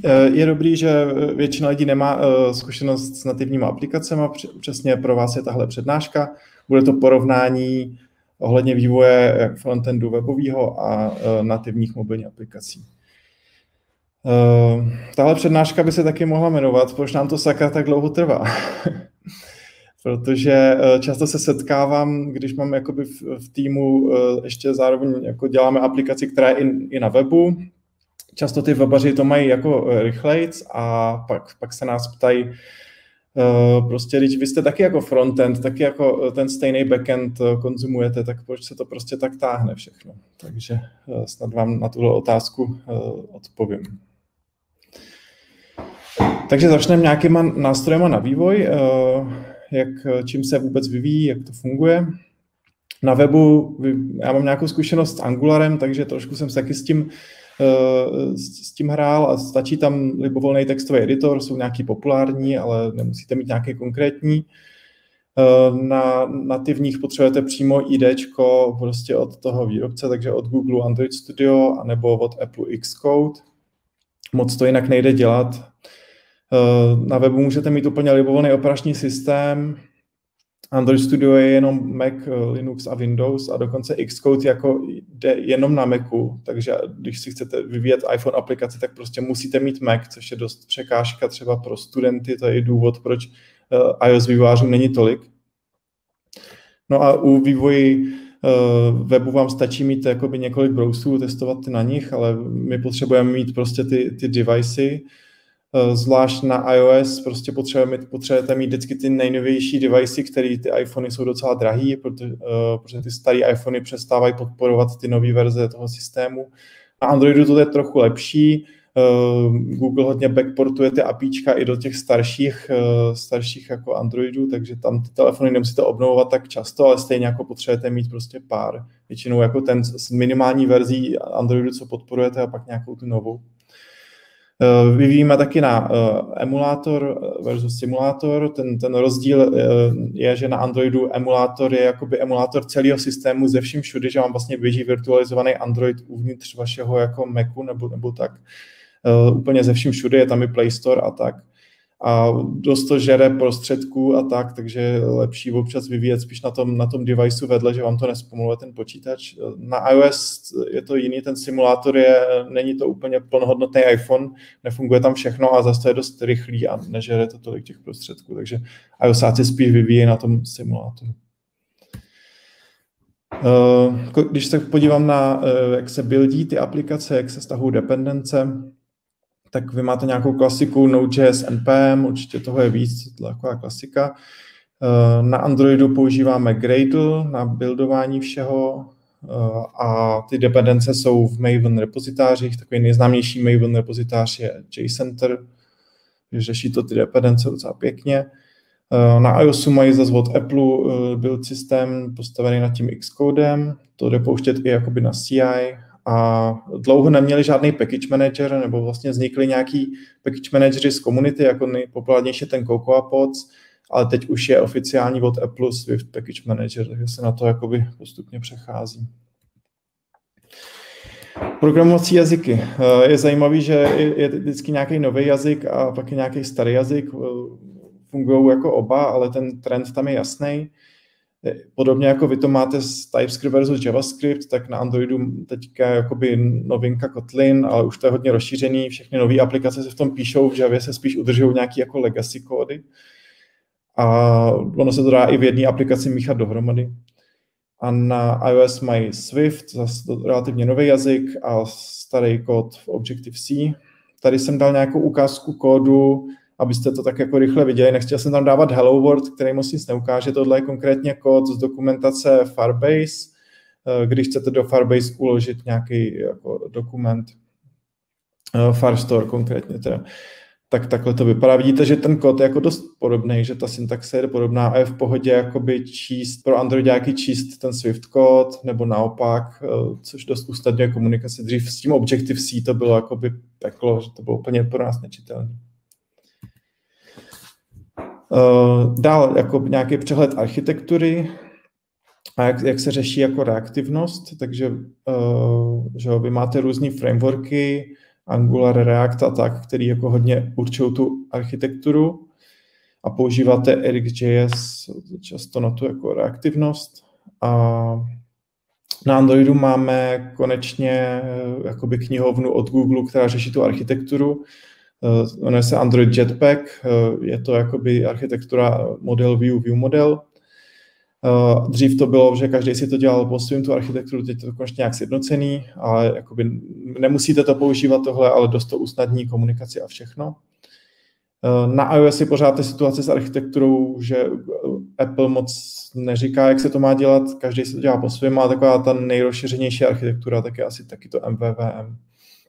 Je dobrý, že většina lidí nemá zkušenost s nativními aplikacemi, přesně pro vás je tahle přednáška. Bude to porovnání ohledně vývoje jak frontendu webového a nativních mobilních aplikací. Tahle přednáška by se taky mohla jmenovat, proč nám to sakra tak dlouho trvá. Protože často se setkávám, když mám jakoby v týmu ještě zároveň jako děláme aplikaci, která je i na webu. Často ty webaři to mají jako rychlejc a pak se nás ptají, prostě když vy jste taky jako frontend, taky jako ten stejný backend konzumujete, tak proč se to prostě tak táhne všechno? Takže snad vám na tuhle otázku odpovím. Takže začneme nějakýma nástrojema na vývoj, čím se vůbec vyvíjí, jak to funguje. Na webu já mám nějakou zkušenost s Angularem, takže trošku jsem se taky s tím hrál a stačí tam libovolný textový editor, jsou nějaký populární, ale nemusíte mít nějaký konkrétní. Na nativních potřebujete přímo IDčko prostě od toho výrobce, takže od Google Android Studio anebo od Apple Xcode. Moc to jinak nejde dělat. Na webu můžete mít úplně libovolný operační systém. Android Studio je jenom Mac, Linux a Windows a dokonce Xcode jako jde jenom na Macu, takže když si chcete vyvíjet iPhone aplikaci, tak prostě musíte mít Mac, což je dost překážka třeba pro studenty, to je i důvod, proč iOS vývojářů není tolik. No a u vývoji webu vám stačí mít jakoby několik browserů, testovat na nich, ale my potřebujeme mít prostě ty devicey. Zvlášť na iOS prostě potřebujete mít vždycky ty nejnovější devicey, které ty iPhony jsou docela drahý, protože ty staré iPhony přestávají podporovat ty nové verze toho systému. Na Androidu to je trochu lepší. Google hodně backportuje ty APIčka i do těch starších jako Androidů, takže tam ty telefony nemusíte obnovovat tak často, ale stejně jako potřebujete mít prostě pár. Většinou jako ten s minimální verzí Androidu, co podporujete, a pak nějakou tu novou. Vyvíjíme taky na emulátor versus simulátor. Ten rozdíl je, že na Androidu emulátor je jakoby emulátor celého systému ze vším všudy, že vám vlastně běží virtualizovaný Android uvnitř vašeho jako Macu nebo tak. Úplně ze vším všude, je tam i Play Store a tak. A dost to žere prostředků a tak, takže je lepší občas vyvíjet spíš na tom deviceu vedle, že vám to nespomaluje ten počítač. Na iOS je to jiný, ten simulátor není to úplně plnohodnotný iPhone, nefunguje tam všechno a zase to je dost rychlý a nežere to tolik těch prostředků, takže iOSáci spíš vyvíjí na tom simulátoru. Když se podívám na, jak se buildí ty aplikace, jak se stahují dependence, tak vy máte nějakou klasiku Node.js, NPM, určitě toho je víc, to je taková klasika. Na Androidu používáme Gradle na buildování všeho a ty dependence jsou v Maven repozitářích. Takový nejznámější Maven repozitář je JCenter, řeší to ty dependence docela pěkně. Na iOSu mají zase od Apple build systém postavený nad tím Xcodem, to jde pouštět i jakoby na CI. A dlouho neměli žádný package manager, nebo vlastně vznikly nějaký package managery z komunity, jako nejpopulárnější ten Cocoa Pods, ale teď už je oficiální od Apple Swift package manager, takže se na to jakoby postupně přechází. Programovací jazyky. Je zajímavý, že je vždycky nějaký nový jazyk a pak je nějaký starý jazyk. Fungují jako oba, ale ten trend tam je jasný. Podobně jako vy to máte s TypeScript versus JavaScript, tak na Androidu teďka jakoby novinka Kotlin, ale už to je hodně rozšířený, všechny nové aplikace se v tom píšou, v Javě se spíš udržují nějaký jako legacy kódy a ono se to dá i v jedné aplikaci míchat dohromady. A na iOS mají Swift, zase relativně nový jazyk a starý kód v Objective-C. Tady jsem dal nějakou ukázku kódu, abyste to tak jako rychle viděli. Nechtěl jsem tam dávat Hello World, který moc nic neukáže. Tohle je konkrétně kód z dokumentace Firebase. Když chcete do Firebase uložit nějaký jako dokument, Firestore konkrétně teda, tak takhle to vypadá. Vidíte, že ten kód je jako dost podobný, že ta syntaxe je podobná a je v pohodě jakoby číst pro Androidáky číst ten Swift kód, nebo naopak, což dost usnadňuje komunikaci. Dřív s tím Objective-C to bylo jakoby peklo, že to bylo úplně pro nás nečitelné. Dál jako nějaký přehled architektury a jak se řeší jako reaktivnost, takže že vy máte různý frameworky, Angular, React a tak, který jako hodně určují tu architekturu a používáte RxJS často na tu jako reaktivnost. A na Androidu máme konečně jakoby knihovnu od Google, která řeší tu architekturu. Jmenuje se Android Jetpack, je to jakoby architektura model view model. Dřív to bylo, že každý si to dělal po svým, tu architekturu, teď je to konečně nějak sjednocený, ale jakoby nemusíte to používat tohle, ale dost to usnadní komunikaci a všechno. Na iOS je pořád ta situace s architekturou, že Apple moc neříká, jak se to má dělat, každý se to dělá po svém, a taková ta nejrozšířenější architektura, tak je asi taky to MVVM.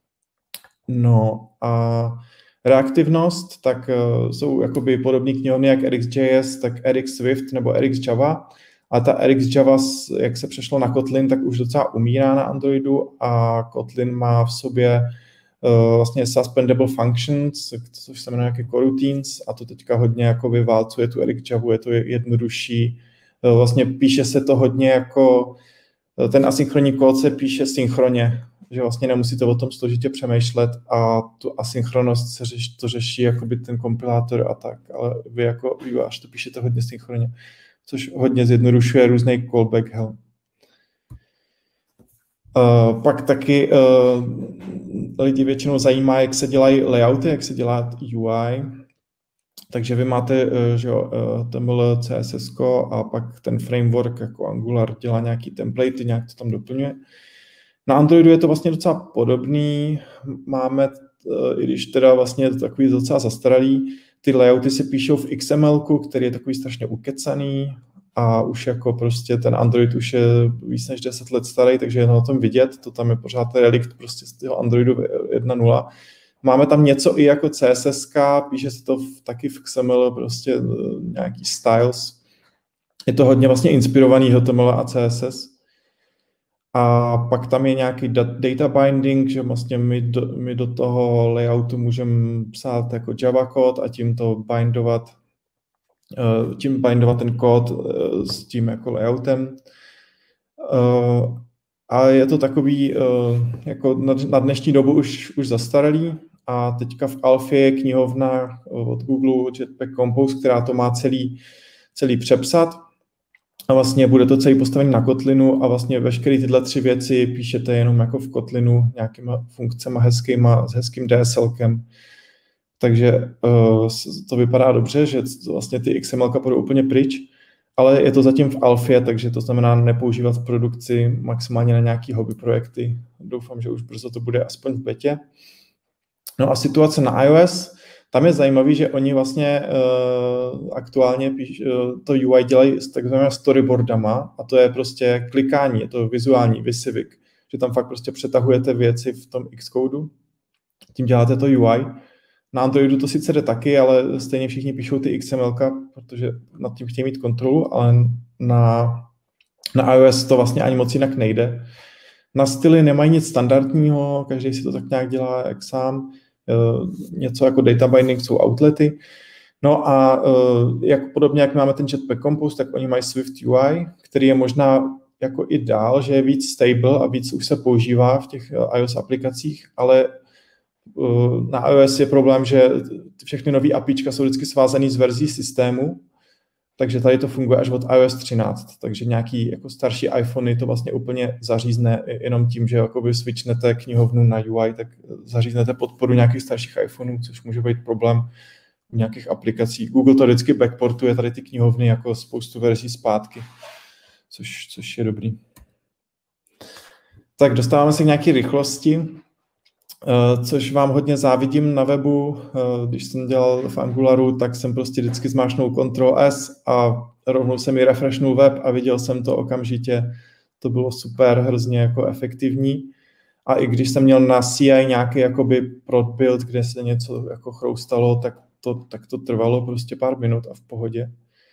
No a reaktivnost, tak jsou jakoby podobné knihovny jak RxJS, tak RxSwift nebo RxJava. A ta RxJava, jak se přešlo na Kotlin, tak už docela umírá na Androidu a Kotlin má v sobě vlastně suspendable functions, což se jmenuje nějaké coroutines, a to teďka hodně jako vyválcuje tu RxJavu, je to jednodušší. Vlastně píše se to hodně jako, ten asynchronní kód se píše synchronně, že vlastně nemusíte o tom složitě přemýšlet a tu asynchronnost to řeší jakoby ten kompilátor a tak, ale vy jako vývojář to píšete hodně synchronně, což hodně zjednodušuje různý callback help. Pak taky lidi většinou zajímá, jak se dělají layouty, jak se dělá UI. Takže vy máte HTML, CSS a pak ten framework jako Angular dělá nějaký templatey, nějak to tam doplňuje. Na Androidu je to vlastně docela podobný. Máme, i když teda vlastně je to takový docela zastaralý, ty layouty se píšou v XML, který je takový strašně ukecaný a už jako prostě ten Android už je víc než 10 let starý, takže je na tom vidět, to tam je pořád relikt prostě z toho Androidu 1.0. Máme tam něco i jako CSS, píše se to taky v XML, prostě nějaký styles. Je to hodně vlastně inspirovaný HTML a CSS. A pak tam je nějaký data binding, že vlastně my do toho layoutu můžeme psát jako Java kód a tím bindovat ten kód s tím jako layoutem. A je to takový jako na dnešní dobu už zastaralý a teďka v alfě je knihovna od Google Jetpack Compose, která to má celý přepsat. A vlastně bude to celý postavený na Kotlinu a vlastně veškeré tyhle 3 věci píšete jenom jako v Kotlinu nějakýma funkcemi hezkýma, s hezkým DSLkem. Takže to vypadá dobře, že vlastně ty XML budou úplně pryč, ale je to zatím v alfě, takže to znamená nepoužívat v produkci, maximálně na nějaký hobby projekty. Doufám, že už brzo to bude aspoň v betě. No a situace na iOS, tam je zajímavý, že oni vlastně aktuálně to UI dělají s takzvanými storyboardama a to je prostě klikání, je to vizuální, visivik, že tam fakt prostě přetahujete věci v tom Xcode, tím děláte to UI. Na Androidu to sice jde taky, ale stejně všichni píšou ty XMLka, protože nad tím chtějí mít kontrolu, ale na iOS to vlastně ani moc jinak nejde. Na styly nemají nic standardního, každý si to tak nějak dělá jak sám. Něco jako data binding jsou outlety. No a podobně jak máme ten Jetpack Compose, tak oni mají Swift UI, který je možná jako i dál, že je víc stable a víc už se používá v těch iOS aplikacích, ale na iOS je problém, že všechny nové APIčka jsou vždycky svázané s verzí systému, takže tady to funguje až od iOS 13, takže nějaký jako starší iPhony to vlastně úplně zařízne jenom tím, že jakoby switchnete knihovnu na UI, tak zaříznete podporu nějakých starších iPhoneů, což může být problém u nějakých aplikací. Google to vždycky backportuje tady ty knihovny jako spoustu verzí zpátky, což je dobrý. Tak dostáváme se k nějaké rychlosti, což vám hodně závidím na webu. Když jsem dělal v Angularu, tak jsem prostě vždycky zmášnul Ctrl+S a rovnou se mi refreshnul web a viděl jsem to okamžitě. To bylo super, hrozně jako efektivní. A i když jsem měl na CI nějaký jakoby prod build, kde se něco jako chroustalo, tak to trvalo prostě pár minut a v pohodě.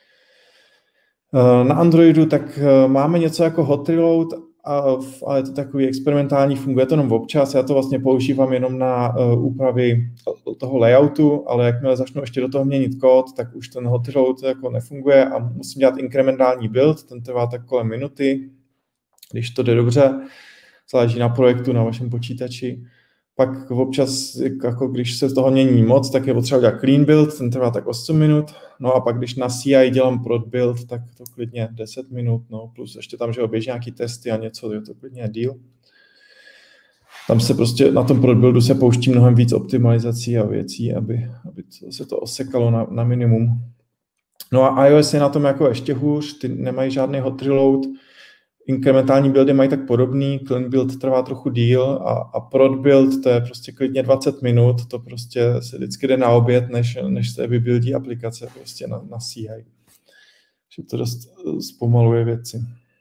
Na Androidu tak máme něco jako hot reload, ale je to takový experimentální, funguje to jenom občas. Já to vlastně používám jenom na úpravy toho layoutu, ale jakmile začnu ještě do toho měnit kód, tak už ten hot reload jako nefunguje a musím dělat inkrementální build, ten trvá tak kolem minuty, když to jde dobře, záleží na projektu, na vašem počítači. Pak občas, jako když se z toho mění moc, tak je potřeba udělat clean build, ten trvá tak 8 minut. No a pak když na CI dělám prod build, tak to klidně 10 minut, no plus ještě tam, že běží nějaký testy a něco, je to klidně deal. Tam se prostě na tom prod buildu se pouští mnohem víc optimalizací a věcí, aby se to osekalo na minimum. No a iOS je na tom jako ještě hůř, ty nemají žádný hot reload, inkrementální buildy mají tak podobný, clean build trvá trochu díl a prod build to je prostě klidně 20 minut, to prostě se vždycky jde na oběd, než se vybuildí aplikace prostě na CI. Že to dost zpomaluje věci.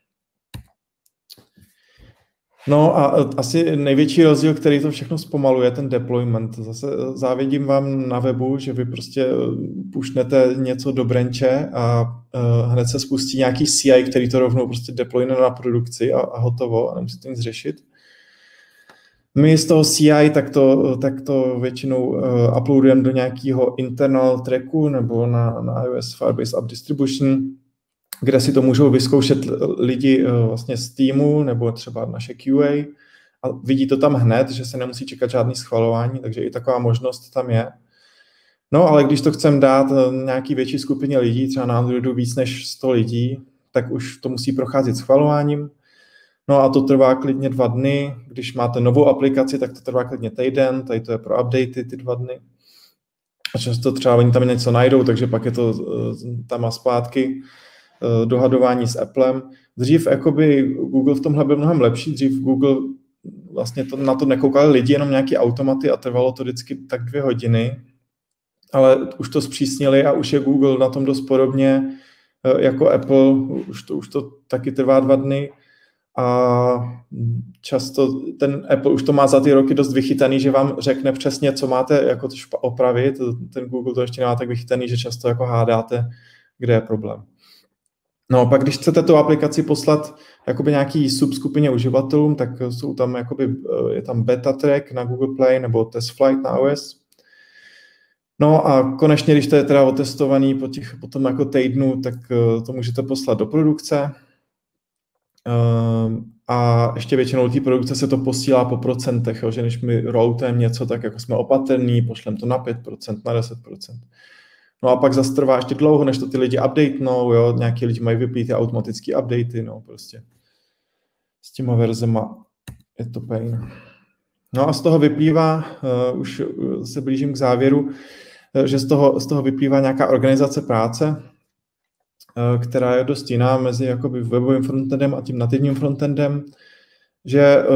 No a asi největší rozdíl, který to všechno zpomaluje, ten deployment. Zase závidím vám na webu, že vy prostě pušnete něco do branche a hned se spustí nějaký CI, který to rovnou prostě deployne na produkci a hotovo a nemusíte nic řešit. My z toho CI tak to většinou uploadujeme do nějakého internal tracku nebo na iOS Firebase App Distribution, kde si to můžou vyzkoušet lidi vlastně z týmu nebo třeba naše QA a vidí to tam hned, že se nemusí čekat žádný schvalování, takže i taková možnost tam je. No ale když to chceme dát nějaký větší skupině lidí, třeba na Androidu víc než 100 lidí, tak už to musí procházet schvalováním. No a to trvá klidně 2 dny. Když máte novou aplikaci, tak to trvá klidně týden, tady to je pro updaty ty 2 dny. A často třeba oni tam něco najdou, takže pak je to tam a zpátky. Dohadování s Applem. Dřív jakoby Google v tomhle byl mnohem lepší, dřív Google vlastně na to nekoukali lidi, jenom nějaký automaty a trvalo to vždycky tak 2 hodiny, ale už to zpřísnili a už je Google na tom dost podobně jako Apple, už to taky trvá 2 dny a často ten Apple už to má za ty roky dost vychytaný, že vám řekne přesně, co máte jako opravit, ten Google to ještě nemá tak vychytaný, že často jako hádáte, kde je problém. No, pak když chcete tu aplikaci poslat jakoby nějaký subskupině uživatelům, tak jsou tam jakoby, je tam beta track na Google Play nebo test flight na iOS. No a konečně, když to je teda otestovaný po tom jako týdnu, tak to můžete poslat do produkce. A ještě většinou té produkce se to posílá po procentech, jo, že když my routujeme něco, tak jako jsme opatrní, pošlem to na 5%, na 10%. No a pak zase trvá ještě dlouho, než to ty lidi updatenou, jo, nějaký lidi mají vyplý ty automatické updaty, no prostě s těma verzema je to pain. No a z toho vyplývá, už se blížím k závěru, že z toho vyplývá nějaká organizace práce, která je dost jiná mezi jakoby webovým frontendem a tím nativním frontendem, že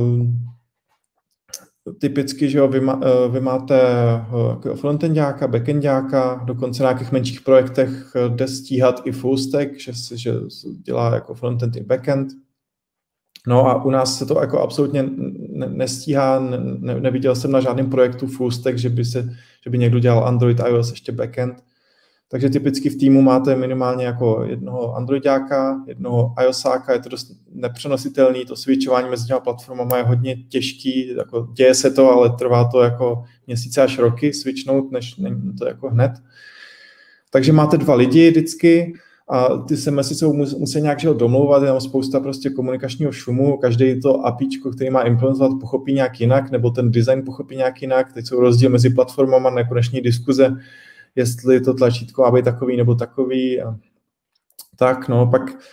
typicky, že jo, vy máte frontendáka, backendáka, dokonce na nějakých menších projektech jde stíhat i full stack, že dělá jako frontend i backend. No a u nás se to jako absolutně nestíhá, neviděl jsem na žádném projektu full stack, že by někdo dělal Android, iOS, ještě backend. Takže typicky v týmu máte minimálně jako jednoho Androidáka, jednoho iOSáka, je to dost nepřenositelný, to switchování mezi těma platformama je hodně těžký, jako děje se to, ale trvá to jako měsíce až roky switchnout, než není to jako hned. Takže máte 2 lidi vždycky a ty se mezi sebou musí nějak domlouvat, je tam spousta prostě komunikačního šumu, každý to APIčko, který má implementovat, pochopí nějak jinak, nebo ten design pochopí nějak jinak, teď jsou rozdíl mezi platformama, nekoneční diskuze, jestli to tlačítko má být takový nebo takový. A tak, no,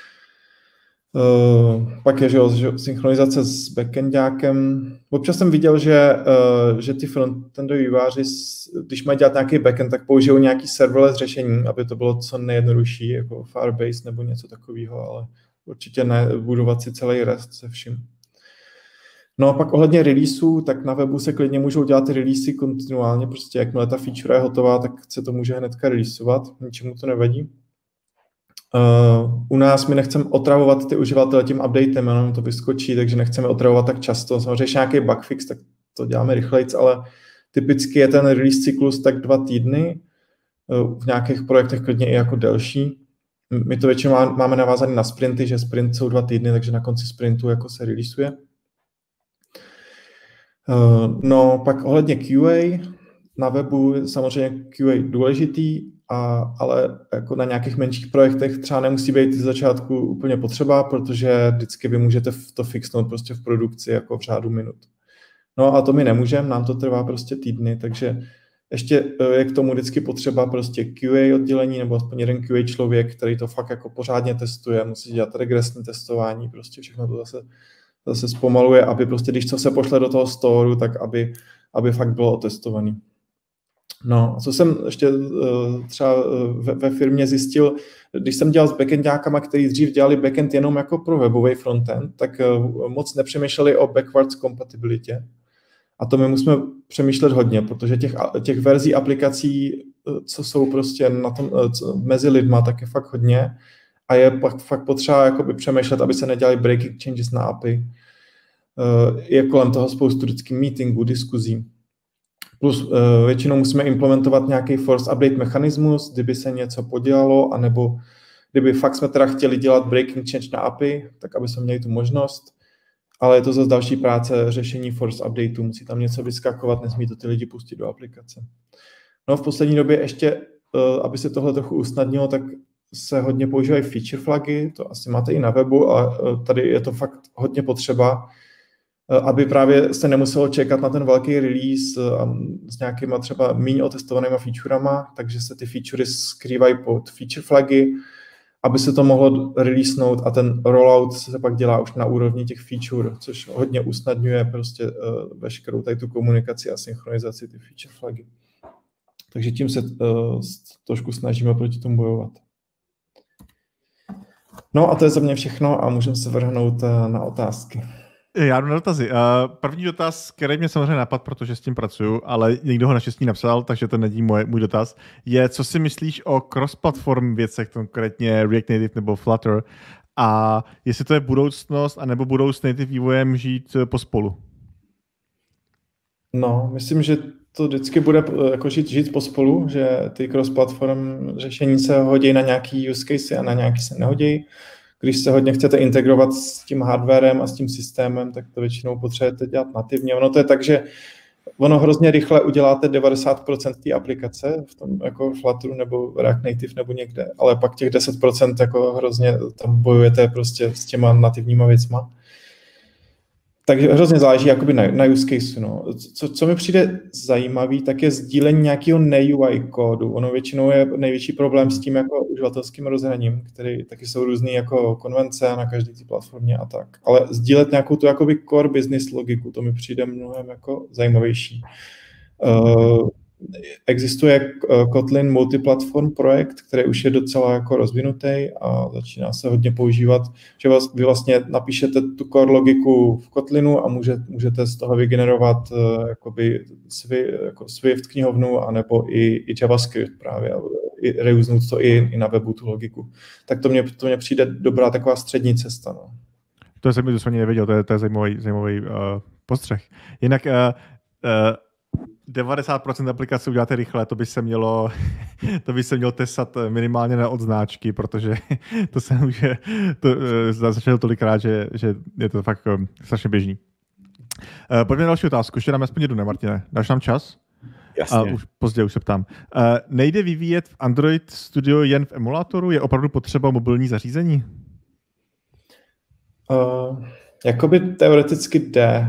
pak je, že synchronizace s backendákem. Občas jsem viděl, že ty frontendoví vývojáři, když mají dělat nějaký backend, tak použijou nějaký serverless řešení, aby to bylo co nejjednodušší, jako Firebase nebo něco takového, ale určitě ne budovat si celý REST se vším. No a pak ohledně releaseů, tak na webu se klidně můžou dělat releasy kontinuálně, prostě jakmile ta feature je hotová, tak se to může hnedka releaseovat, ničemu to nevadí. U nás my nechceme otravovat ty uživatele tím updatem, jenom to vyskočí, takže nechceme otravovat tak často. Samozřejmě nějaký bug fix, tak to děláme rychlejc, ale typicky je ten release cyklus tak 2 týdny, v nějakých projektech klidně i jako delší. My to většinou máme navázané na sprinty, že sprint jsou 2 týdny, takže na konci sprintu jako se releaseuje. No, pak ohledně QA, na webu je samozřejmě QA důležitý, ale jako na nějakých menších projektech třeba nemusí být z začátku úplně potřeba, protože vždycky vy můžete to fixnout prostě v produkci jako v řádu minut. No a to my nemůžeme, nám to trvá prostě týdny, takže ještě je k tomu vždycky potřeba prostě QA oddělení nebo aspoň jeden QA člověk, který to fakt jako pořádně testuje, musí dělat regresní testování, prostě všechno to zase zpomaluje, aby prostě když co se pošle do toho storu, tak aby fakt bylo otestovaný. No, co jsem ještě třeba ve firmě zjistil, když jsem dělal s backendákama, kteří dřív dělali backend jenom jako pro webový frontend, tak moc nepřemýšleli o backwards kompatibilitě. A to my musíme přemýšlet hodně, protože těch verzí aplikací, co jsou prostě na tom, mezi lidma, tak je fakt hodně. A je fakt potřeba jakoby přemýšlet, aby se nedělali breaking changes na API. Je kolem toho spoustu vždycky meetingů, diskuzí. Plus většinou musíme implementovat nějaký force update mechanismus, kdyby se něco podělalo, anebo kdyby fakt jsme teda chtěli dělat breaking change na API, tak aby jsme měli tu možnost. Ale je to zase další práce řešení force updateu, musí tam něco vyskakovat, nesmí to ty lidi pustit do aplikace. No v poslední době ještě, aby se tohle trochu usnadnilo, tak se hodně používají feature flagy, to asi máte i na webu, ale tady je to fakt hodně potřeba, aby právě se nemuselo čekat na ten velký release s nějakýma třeba méně otestovanýma featurama, takže se ty featurey skrývají pod feature flagy, aby se to mohlo releasenout a ten rollout se pak dělá už na úrovni těch feature, což hodně usnadňuje prostě veškerou tady tu komunikaci a synchronizaci ty feature flagy. Takže tím se trošku snažíme proti tomu bojovat. No a to je za mě všechno a můžeme se vrhnout na otázky. Já jdu na dotazy. První dotaz, který mě samozřejmě napadl, protože s tím pracuju, ale někdo ho naštěstí napsal, takže to není můj dotaz, je, co si myslíš o cross-platform věcech, konkrétně React Native nebo Flutter, a jestli to je budoucnost, anebo budou s native vývojem žít pospolu? No, myslím, že to vždycky bude jako žít pospolu, že ty cross-platform řešení se hodí na nějaký use case a na nějaký se nehodí. Když se hodně chcete integrovat s tím hardwarem a s tím systémem, tak to většinou potřebujete dělat nativně. Ono to je tak, že ono hrozně rychle uděláte 90% té aplikace v tom jako Flutteru nebo React Native nebo někde, ale pak těch 10% jako hrozně tam bojujete prostě s těma nativníma věcma. Takže hrozně záleží jakoby na use case. No. Co mi přijde zajímavý, tak je sdílení nějakého ne-UI kódu. Ono většinou je největší problém s tím jako uživatelským rozhraním, který taky jsou různý jako konvence na každé té platformě a tak. Ale sdílet nějakou tu jakoby core business logiku, to mi přijde mnohem jako zajímavější. Existuje Kotlin multiplatform projekt, který už je docela jako rozvinutý a začíná se hodně používat, že vy vlastně napíšete tu core logiku v Kotlinu a můžete z toho vygenerovat jakoby Swift knihovnu anebo i JavaScript právě, i reusnout to i na webu tu logiku. Tak to mě přijde dobrá taková střední cesta. No. To jsem ani nevěděl, to je zajímavý postřeh. Jinak 90% aplikací uděláte rychle, to by se mělo testat minimálně na odznáčky, protože to se může začne tolikrát, že je to fakt strašně běžný. Pojďme na další otázku, ještě dáme aspoň jednu, ne, Martine? Dáš nám čas? Jasně. Už později se ptám. Nejde vyvíjet v Android Studio jen v emulátoru? Je opravdu potřeba mobilní zařízení? Jakoby teoreticky jde.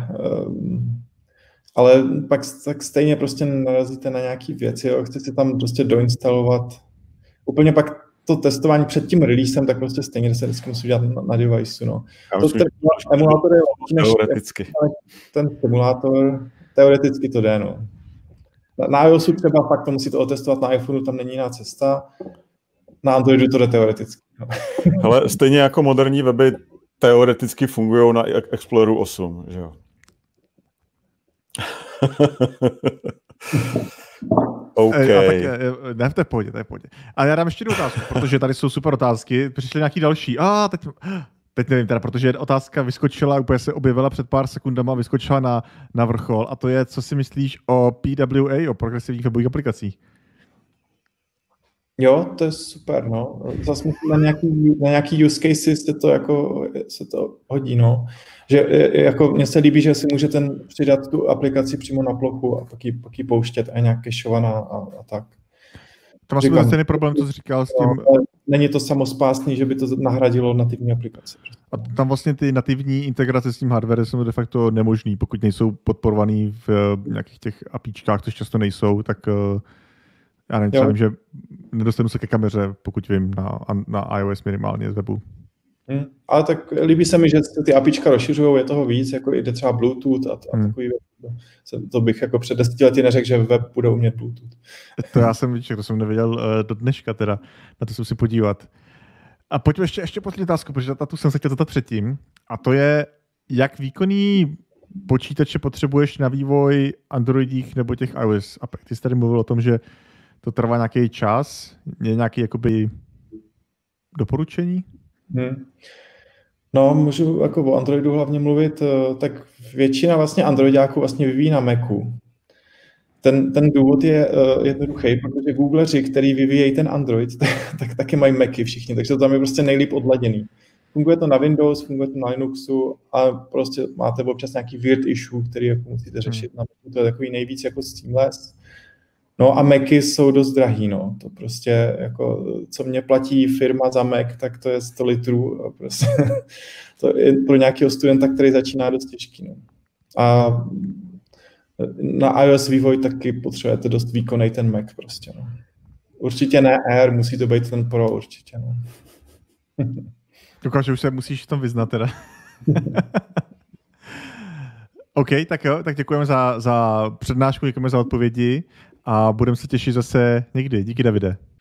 Ale pak tak stejně prostě narazíte na nějaký věci, jo. Chcete si tam prostě doinstalovat. Úplně pak to testování před tím releasem, tak prostě stejně se vždycky musí dělat na device. No. Ten emulátor je teoreticky. Ten simulátor, teoreticky to jde. No. Na iOSu třeba fakt to musíte otestovat, na iPhoneu tam není jiná cesta, na Androidu to jde teoreticky. No. Ale stejně jako moderní weby teoreticky fungují na Exploreru 8, že jo? Okay. Ne, to je pohodě. A já dám ještě jednu otázku, protože tady jsou super otázky. Přišly nějaký další. Teď nevím teda, protože otázka vyskočila, úplně se objevila před pár sekundama, vyskočila na vrchol. A to je, co si myslíš o PWA, o progresivních webových aplikacích? Jo, to je super, no. Zase na nějaký use cases se to hodí, no. Že jako mně se líbí, že si můžete přidat tu aplikaci přímo na plochu a pak ji pouštět a nějak cacheovaná a tak. To vlastně byl stejný problém, co jsi říkal s tím. Není to samospásný, že by to nahradilo nativní aplikace. A tam vlastně ty nativní integrace s tím hardwarem jsou de facto nemožný, pokud nejsou podporovaný v nějakých těch APIčkách, což často nejsou, tak já nevím, třeba vím, že nedostanu se ke kameře, pokud vím, na iOS minimálně z webu. Ale tak líbí se mi, že ty APIčka rozšiřují, je toho víc, jako jde třeba Bluetooth a takový věc. To bych jako před 10 lety neřekl, že web bude umět Bluetooth. To já jsem nevěděl do dneška teda, na to jsem si podívat. A pojďme ještě poslední otázku, protože tu jsem se chtěl zeptat předtím, a to je, jak výkonný počítače potřebuješ na vývoj Androidích nebo těch iOS apek. Ty jsi tady mluvil o tom, že to trvá nějaký čas, je nějaký jakoby doporučení? No, můžu jako o Androidu hlavně mluvit, tak většina vlastně Androidáků vlastně vyvíjí na Macu. Ten důvod je jednoduchý, protože Googleři, který vyvíjejí ten Android, tak taky mají Macy všichni, takže to tam je prostě nejlíp odladěný. Funguje to na Windows, funguje to na Linuxu a prostě máte občas nějaký weird issue, který jako musíte řešit. To je takový nejvíc jako seamless. No a Macy jsou dost drahý, no. To prostě jako, co mě platí firma za Mac, tak to je 100 litrů. Prostě, to je pro nějakého studenta, který začíná dost těžký, no. A na iOS vývoj taky potřebujete dost výkonný ten Mac prostě, no. Určitě ne Air, musí to být ten Pro určitě, no. Dokážu, už se musíš v tom vyznat teda. OK, tak jo, tak děkujeme za přednášku, děkujeme za odpovědi a budeme se těšit zase někdy. Díky, Davide.